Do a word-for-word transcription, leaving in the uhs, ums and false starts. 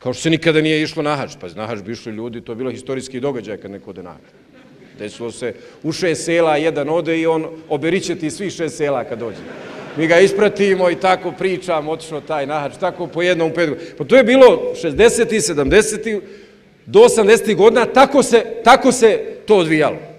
Kao što se nikada nije išlo na hadž. Pa na hadž bi išli ljudi, to je bilo historijski događaj kad neko ode na hadž. Desilo se u šest sela, jedan ode i on oberiće ti svih šest sela kad dođe. Mi ga ispratimo i tako pričamo, otišao taj na hadž, tako po jednom pet godina. Pa to je bilo šezdesetih, sedamdesetih do osamdesetih godina, tako se to odvijalo.